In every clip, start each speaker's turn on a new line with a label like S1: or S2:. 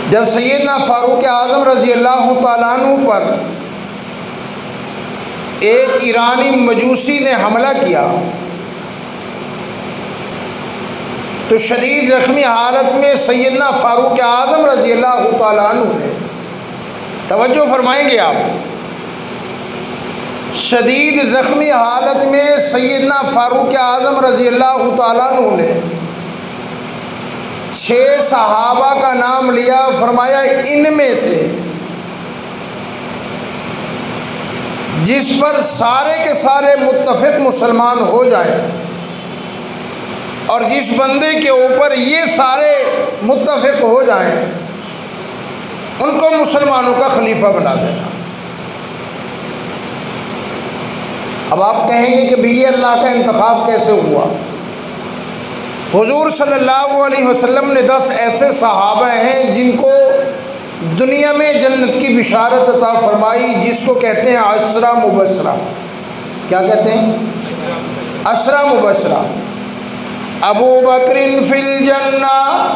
S1: جب سیدنا فاروق اعظم رضی اللہ تعالیٰ عنہ پر ایک ایرانی مجوسی نے حملہ کیا تو شدید زخمی حالت میں سیدنا فاروق اعظم رضی اللہ تعالیٰ عنہ نے، توجہ فرمائیں گے آپ، شدید زخمی حالت میں سیدنا فاروق اعظم رضی اللہ تعالیٰ عنہ نے 6 صحابہ کا نام لیا، فرمایا ان میں سے جس پر سارے کے سارے متفق مسلمان ہو جائیں اور جس بندے کے اوپر یہ سارے متفق ہو جائیں ان کو مسلمانوں کا خلیفہ بنا دینا۔ اب آپ کہیں گے کہ بھی یہ اللہ کا انتخاب کیسے ہوا؟ حضور صلی اللہ علیہ وسلم نے 10 ایسے صحابہ ہیں جن کو دنیا میں جنت کی بشارت عطا فرمائی، جس کو کہتے ہیں عشرہ مبشرہ۔ کیا کہتے ہیں؟ عشرہ مبشرہ۔ ابو بکر فی الجنہ،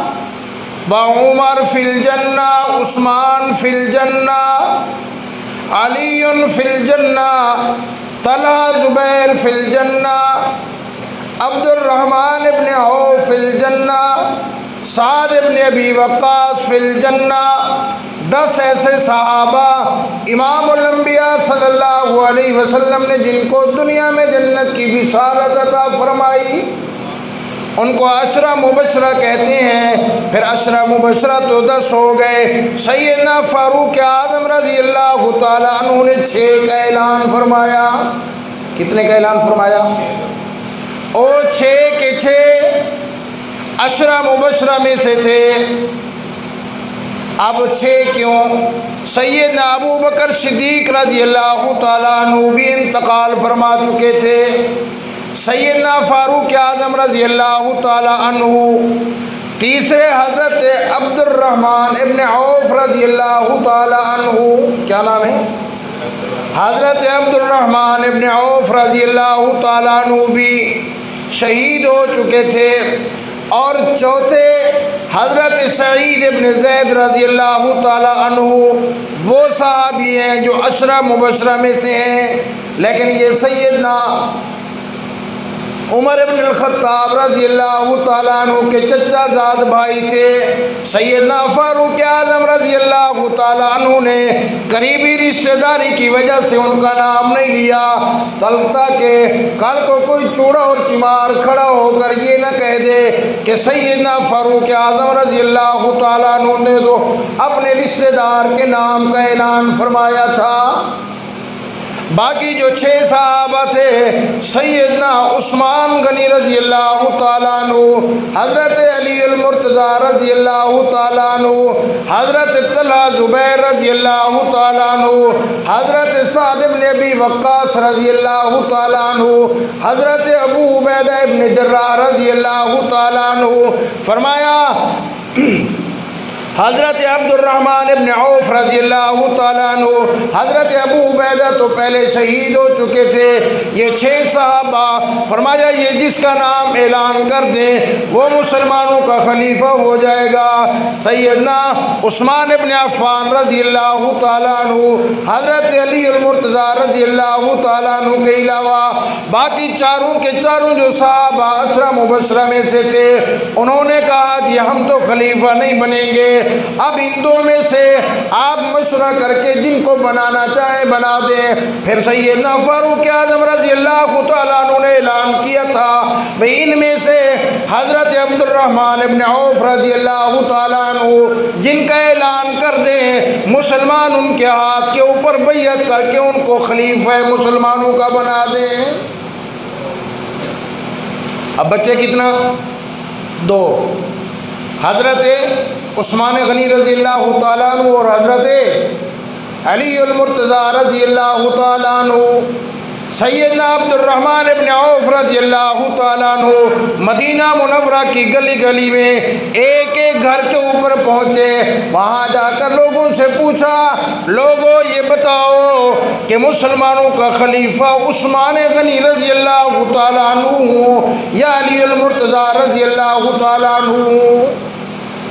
S1: عمر فی الجنہ، عثمان فی الجنہ، علی فی الجنہ، طلحہ زبیر فی الجنہ، عبد الرحمن ابن عوف فی الجنہ، سعد ابن ابی وقاص فی الجنہ۔ 10 ایسے صحابہ امام الانبیاء صلی اللہ علیہ وسلم نے جن کو دنیا میں جنت کی بشارت عطا فرمائی، ان کو عشرہ مبشرہ کہتے ہیں۔ پھر عشرہ مبشرہ تو 10 ہو گئے، سیدنا فاروق اعظم رضی اللہ تعالیٰ عنہ نے 6 کا اعلان فرمایا۔ کتنے کا اعلان فرمایا؟ او 6 کے 6 عشرہ مبشرہ میں سے تھے۔ اب 6 کیوں؟ سیدنا ابو بکر صدیق رضی اللہ تعالیٰ عنہ بھی انتقال فرما چکے تھے، سیدنا فاروق اعظم رضی اللہ تعالیٰ عنہ، تیسرے حضرت عبد الرحمن ابن عوف رضی اللہ تعالیٰ عنہ، کیا نام ہے؟ حضرت عبد الرحمن ابن عوف رضی اللہ تعالیٰ عنہ بھی شہید ہو چکے تھے، اور چوتھے حضرت سعید ابن زید رضی اللہ تعالیٰ عنہ، وہ صحابی ہیں جو عشرہ مبشرہ میں سے ہیں، لیکن یہ سیدنا عمر ابن الخطاب رضی اللہ تعالیٰ عنہ کے چچا زاد بھائی تھے۔ سیدنا فاروق اعظم رضی اللہ تعالیٰ عنہ نے قریبی رشتہ داری کی وجہ سے ان کا نام نہیں لیا، تاکہ کل کو کوئی چوڑا اور چمار کھڑا ہو کر یہ نہ کہہ دے کہ سیدنا فاروق اعظم رضی اللہ تعالیٰ عنہ نے تو اپنے رشتہ دار کے نام کا اعلان فرمایا تھا۔ باقی جو 6 صحابہ تھے، سیدنا عثمان غنی رضی اللہ تعالیٰ عنہ، حضرت علی المرتضیٰ رضی اللہ تعالیٰ عنہ، حضرت طلحہ زبیر رضی اللہ تعالیٰ عنہ، حضرت سعد ابن ابی وقاص رضی اللہ تعالیٰ عنہ، حضرت ابو عبیدہ ابن جراح رضی اللہ تعالیٰ عنہ، فرمایا حضرت عبد الرحمن ابن عوف رضی اللہ تعالیٰ عنہ، حضرت ابو عبیدہ تو پہلے شہید ہو چکے تھے، یہ 6 صحابہ، فرمایا یہ جس کا نام اعلان کر دیں وہ مسلمانوں کا خلیفہ ہو جائے گا۔ سیدنا عثمان ابن عفان رضی اللہ تعالیٰ عنہ، حضرت علی المرتضیٰ رضی اللہ تعالیٰ عنہ کے علاوہ باقی چاروں کے چاروں جو صحابہ عشرہ مبشرہ میں سے تھے، انہوں نے کہا جی ہم تو خلیفہ نہیں بنیں گے، اب ان دو میں سے آپ مشورہ کر کے جن کو بنانا چاہیں بنا دیں۔ پھر سیدنا فاروق اعظم رضی اللہ تعالیٰ عنہ نے اعلان کیا تھا بھئی ان میں سے حضرت عبد الرحمن ابن عوف رضی اللہ تعالیٰ عنہ جن کا اعلان کر دیں، مسلمان ان کے ہاتھ کے اوپر بیعت کر کے ان کو خلیفہ مسلمانوں کا بنا دیں۔ اب بچے کتنا؟ 2، حضرت عثمان غنی رضی اللہ تعالیٰ عنہ اور حضرت علی المرتضیٰ رضی اللہ تعالیٰ عنہ۔ سیدنا عبد الرحمن ابن عوف رضی اللہ تعالیٰ عنہ مدینہ منورہ کی گلی گلی میں ایک ایک گھر کے اوپر پہنچے، وہاں جا کر لوگوں سے پوچھا، لوگوں یہ بتاؤ کہ مسلمانوں کا خلیفہ عثمان غنی رضی اللہ تعالیٰ عنہ ہوں یا علی المرتضیٰ رضی اللہ تعالیٰ عنہ؟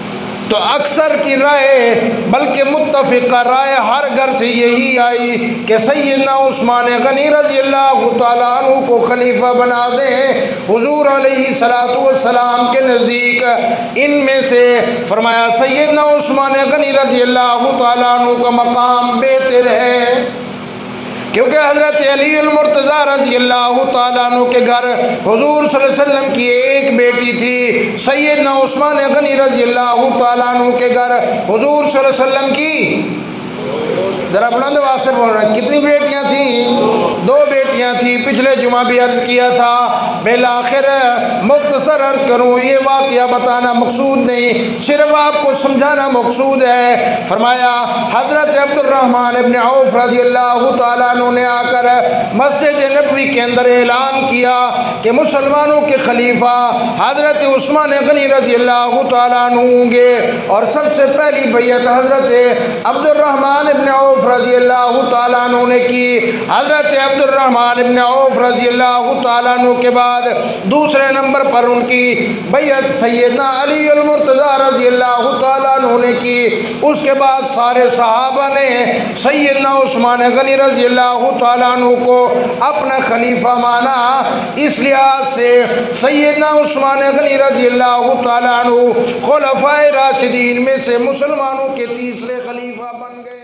S1: تو اکثر کی رائے بلکہ متفقہ رائے ہر گھر سے یہی آئی کہ سیدنا عثمان غنی رضی اللہ تعالیٰ عنہ کو خلیفہ بنا دیں۔ حضور علیہ السلام کے نزدیک ان میں سے فرمایا سیدنا عثمان غنی رضی اللہ تعالیٰ عنہ کا مقام بہتر ہے، کیونکہ حضرت علی المرتضیٰ رضی اللہ تعالیٰ عنہ کے گھر حضور صلی اللہ علیہ وسلم کی ایک بیٹی تھی، سیدنا عثمان غنی رضی اللہ تعالیٰ عنہ کے گھر حضور صلی اللہ علیہ وسلم کی ذرا بلند آواز سے بولنا کتنی بیٹیاں تھیں؟ 2 بیٹیاں تھیں۔ پچھلے جمعہ بھی عرض کیا تھا، بالآخر مختصر عرض کروں، یہ واقعہ بتانا مقصود نہیں، صرف آپ کو سمجھانا مقصود ہے۔ فرمایا حضرت عبد الرحمن ابن عوف رضی اللہ تعالیٰ عنہ نے آ کر مسجد نبوی کے اندر اعلان کیا کہ مسلمانوں کے خلیفہ حضرت عثمان غنی رضی اللہ تعالیٰ عنہ ہوں گے، اور سب سے پہلی بیعت حضرت عبد الرحمن ابن عوف رضی اللہ تعالیٰ عنہ نے کی۔ حضرت عبد الرحمن ابن عوف رضی اللہ تعالیٰ عنہ کے بعد دوسرے نمبر پر ان کی بیعت سیدنا علی المرتضیٰ رضی اللہ تعالیٰ عنہ نے کی۔ اس کے بعد سارے صحابہ نے سیدنا عثمان غنی رضی اللہ تعالیٰ عنہ کو اپنا خلیفہ مانا۔ اس لحاظ سے سیدنا عثمان غنی رضی اللہ تعالیٰ عنہ خلفائے راشدین میں سے مسلمانوں کے تیسرے خلیفہ بن گئے۔